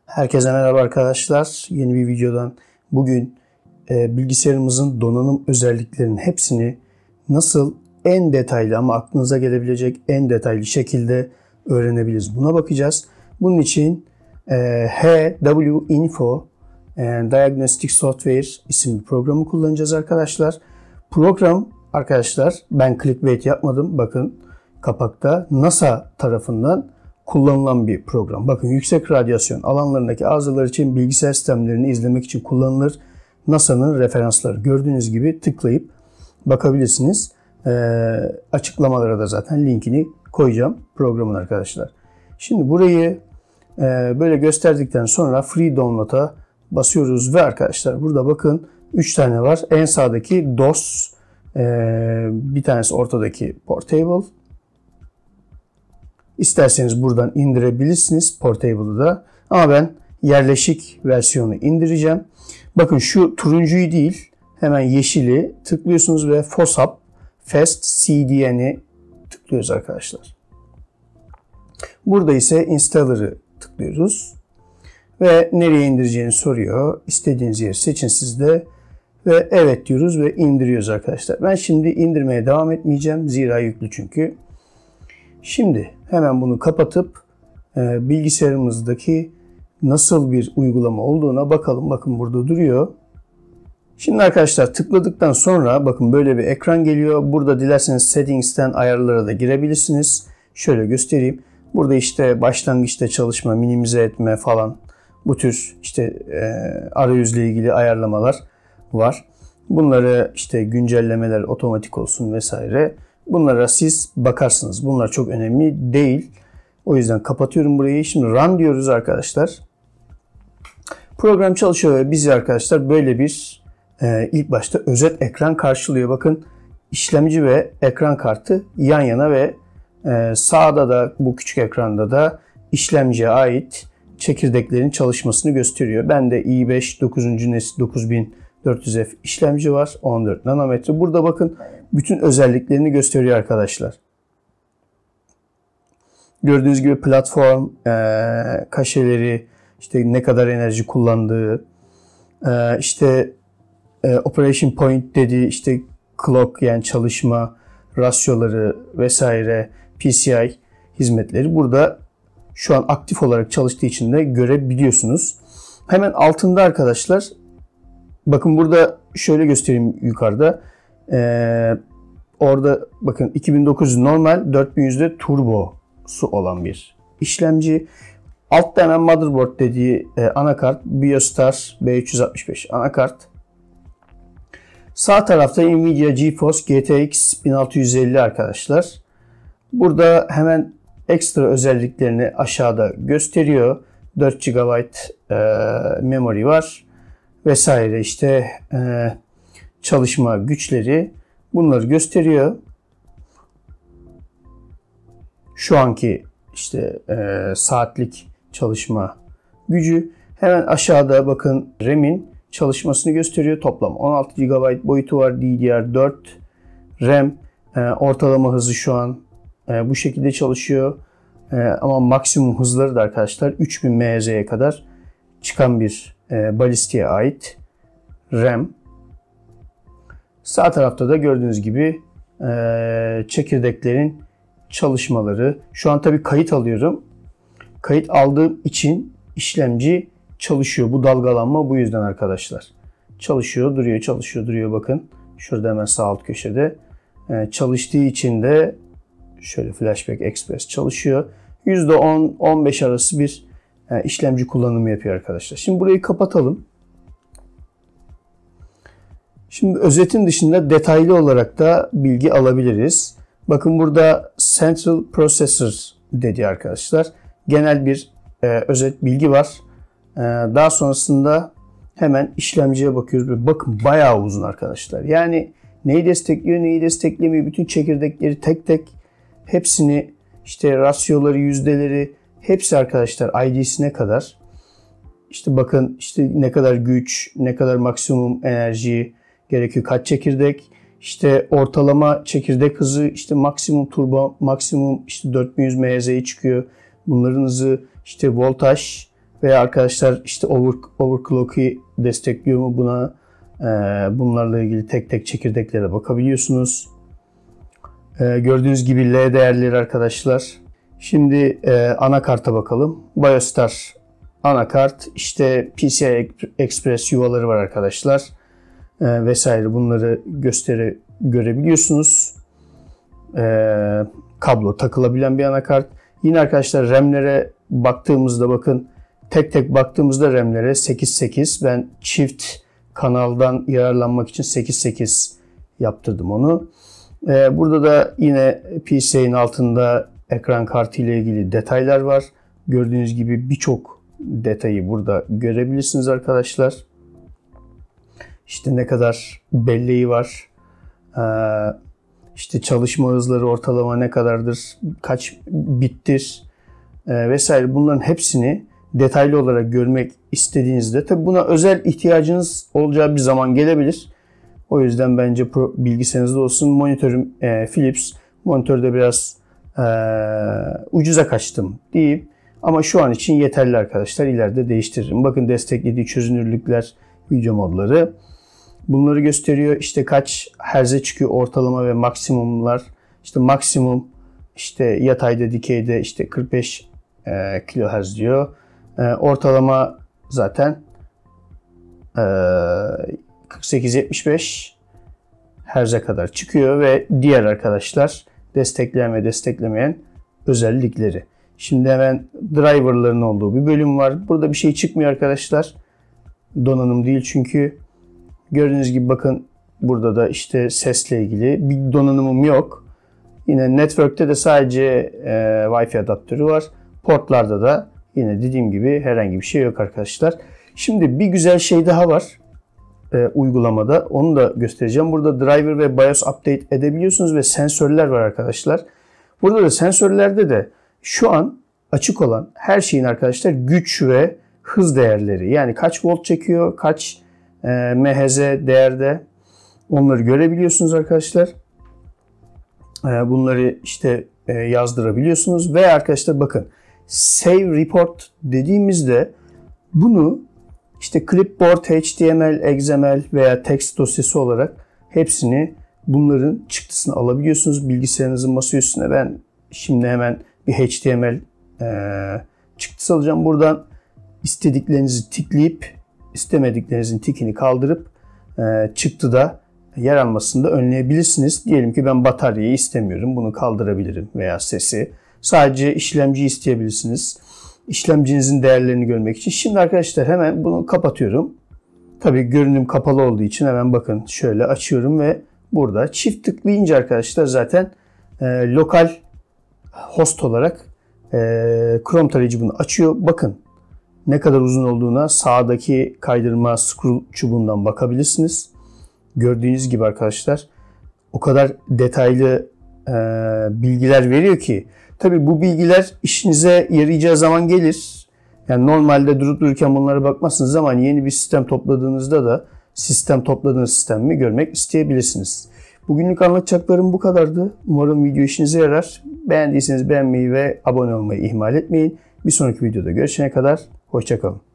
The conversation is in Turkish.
Herkese merhaba arkadaşlar. Yeni bir videodan bugün bilgisayarımızın donanım özelliklerinin hepsini nasıl en detaylı ama aklınıza gelebilecek en detaylı şekilde öğrenebiliriz. Buna bakacağız. Bunun için HW Info Diagnostic Software isimli programı kullanacağız arkadaşlar. Program arkadaşlar, ben clickbait yapmadım. Bakın kapakta NASA tarafından kullanılan bir program. Bakın, yüksek radyasyon alanlarındaki arızalar için bilgisayar sistemlerini izlemek için kullanılır. NASA'nın referansları. Gördüğünüz gibi tıklayıp bakabilirsiniz. Açıklamalara da zaten linkini koyacağım programın arkadaşlar. Şimdi burayı böyle gösterdikten sonra Free Download'a basıyoruz ve arkadaşlar burada bakın 3 tane var. En sağdaki DOS, bir tanesi ortadaki Portable. İsterseniz buradan indirebilirsiniz Portable'ı da. Ama ben yerleşik versiyonu indireceğim. Bakın şu turuncuyu değil, hemen yeşili tıklıyorsunuz ve FOSSAP Fast CDN'i tıklıyoruz arkadaşlar. Burada ise Installer'ı tıklıyoruz. Ve nereye indireceğini soruyor. İstediğiniz yeri seçin siz de. Ve evet diyoruz ve indiriyoruz arkadaşlar. Ben şimdi indirmeye devam etmeyeceğim. Zira yüklü çünkü. Şimdi hemen bunu kapatıp bilgisayarımızdaki nasıl bir uygulama olduğuna bakalım. Bakın burada duruyor. Şimdi arkadaşlar tıkladıktan sonra bakın böyle bir ekran geliyor. Burada dilerseniz Settings'ten ayarlara da girebilirsiniz. Şöyle göstereyim. Burada işte başlangıçta çalışma, minimize etme falan, bu tür işte arayüzle ilgili ayarlamalar var. Bunları işte güncellemeler otomatik olsun vesaire. Bunlara siz bakarsınız. Bunlar çok önemli değil. O yüzden kapatıyorum burayı. Şimdi run diyoruz arkadaşlar. Program çalışıyor ve bizi arkadaşlar böyle bir ilk başta özet ekran karşılıyor. Bakın, işlemci ve ekran kartı yan yana ve sağda da bu küçük ekranda da işlemciye ait çekirdeklerin çalışmasını gösteriyor. Bende i5 9. nesil 9400F işlemci var. 14 nanometre. Burada bakın bütün özelliklerini gösteriyor arkadaşlar. Gördüğünüz gibi platform, kaşeleri, işte ne kadar enerji kullandığı, işte operation point dediği işte clock, yani çalışma rasyoları vesaire, PCI hizmetleri burada şu an aktif olarak çalıştığı için de görebiliyorsunuz. Hemen altında arkadaşlar bakın, burada şöyle göstereyim yukarıda. Orada bakın 2900 normal, 4100'de turbosu olan bir işlemci. Altta hemen motherboard dediği anakart, Biostar B365 anakart. Sağ tarafta Nvidia GeForce GTX 1650 arkadaşlar. Burada hemen ekstra özelliklerini aşağıda gösteriyor. 4 GB memory var vesaire, işte çalışma güçleri, bunları gösteriyor. Şu anki işte saatlik çalışma gücü. Hemen aşağıda bakın RAM'in çalışmasını gösteriyor. Toplam 16 GB boyutu var. DDR4 RAM. Ortalama hızı şu an bu şekilde çalışıyor. Ama maksimum hızları da arkadaşlar 3000 MHz'ye kadar çıkan bir balistiğe ait RAM. Sağ tarafta da gördüğünüz gibi çekirdeklerin çalışmaları. Şu an tabii kayıt alıyorum. Kayıt aldığım için işlemci çalışıyor. Bu dalgalanma bu yüzden arkadaşlar. Çalışıyor, duruyor, çalışıyor, duruyor. Bakın şurada hemen sağ alt köşede. Çalıştığı için de şöyle Flashback Express çalışıyor. %10-15 arası bir işlemci kullanımı yapıyor arkadaşlar. Şimdi burayı kapatalım. Şimdi özetin dışında detaylı olarak da bilgi alabiliriz. Bakın burada Central Processor dedi arkadaşlar. Genel bir özet bilgi var. Daha sonrasında hemen işlemciye bakıyoruz. Bakın bayağı uzun arkadaşlar. Yani neyi destekliyor, neyi desteklemiyor. Bütün çekirdekleri tek tek, hepsini, işte rasyoları, yüzdeleri, hepsi arkadaşlar ID'sine kadar. İşte bakın, işte ne kadar güç, ne kadar maksimum enerji gerekiyor, kaç çekirdek, işte ortalama çekirdek hızı, işte maksimum turbo, maksimum işte 4100 MHz'ye çıkıyor. Bunların hızı, işte voltaj, Veya arkadaşlar işte overclock'u destekliyor mu, bunlarla ilgili tek tek çekirdeklere bakabiliyorsunuz. Gördüğünüz gibi L değerleri arkadaşlar. Şimdi anakarta bakalım. BioStar anakart, işte PCI Express yuvaları var arkadaşlar. Vesaire, bunları görebiliyorsunuz. Kablo takılabilen bir anakart. Yine arkadaşlar RAM'lere baktığımızda bakın, tek tek baktığımızda RAM'lere 8.8. Ben çift kanaldan yararlanmak için 8.8 yaptırdım onu. Burada da yine PCI'nin altında ekran kartı ile ilgili detaylar var. Gördüğünüz gibi birçok detayı burada görebilirsiniz arkadaşlar. İşte ne kadar belleği var. İşte çalışma hızları ortalama ne kadardır, kaç bittir vesaire, bunların hepsini detaylı olarak görmek istediğinizde, tabi buna özel ihtiyacınız olacağı bir zaman gelebilir. O yüzden bence bilgisayarınızda olsun. Monitörüm Philips. Monitörde biraz ucuza kaçtım diyeyim. Ama şu an için yeterli arkadaşlar. İleride değiştiririm. Bakın desteklediği çözünürlükler, video modları. Bunları gösteriyor. İşte kaç herze çıkıyor ortalama ve maksimumlar. İşte maksimum işte yatayda, dikeyde işte 45 kHz diyor. Ortalama zaten 48-75 Hz'e kadar çıkıyor ve diğer arkadaşlar destekleyen ve desteklemeyen özellikleri. Şimdi hemen driver'ların olduğu bir bölüm var. Burada bir şey çıkmıyor arkadaşlar. Donanım değil çünkü. Gördüğünüz gibi bakın burada da işte sesle ilgili bir donanımım yok. Yine network'te de sadece Wi-Fi adaptörü var. Portlarda da yine dediğim gibi herhangi bir şey yok arkadaşlar. Şimdi bir güzel şey daha var uygulamada. Onu da göstereceğim. Burada driver ve BIOS update edebiliyorsunuz ve sensörler var arkadaşlar. Burada da sensörlerde de şu an açık olan her şeyin arkadaşlar güç ve hız değerleri. Yani kaç volt çekiyor, kaç MHz değerde, onları görebiliyorsunuz arkadaşlar. Bunları işte yazdırabiliyorsunuz ve arkadaşlar bakın Save Report dediğimizde bunu işte clipboard, HTML, XML veya text dosyası olarak hepsini, bunların çıktısını alabiliyorsunuz bilgisayarınızın masaüstüne. Ben şimdi hemen bir HTML çıktısı alacağım. Buradan istediklerinizi tikleyip istemediklerinizin tikini kaldırıp çıktıda yer almasını da önleyebilirsiniz. Diyelim ki ben bataryayı istemiyorum. Bunu kaldırabilirim veya sesi. Sadece işlemci isteyebilirsiniz. İşlemcinizin değerlerini görmek için. Şimdi arkadaşlar hemen bunu kapatıyorum. Tabii görünüm kapalı olduğu için hemen bakın şöyle açıyorum ve burada çift tıklayınca arkadaşlar zaten lokal host olarak Chrome tarayıcı bunu açıyor. Bakın ne kadar uzun olduğuna sağdaki kaydırma scroll çubuğundan bakabilirsiniz. Gördüğünüz gibi arkadaşlar o kadar detaylı bilgiler veriyor ki. Tabii bu bilgiler işinize yarayacağı zaman gelir. Yani normalde durup dururken bunlara bakmazsınız ama yeni bir sistem topladığınızda da topladığınız sistemi görmek isteyebilirsiniz. Bugünlük anlatacaklarım bu kadardı. Umarım video işinize yarar. Beğendiyseniz beğenmeyi ve abone olmayı ihmal etmeyin. Bir sonraki videoda görüşene kadar hoşça kalın.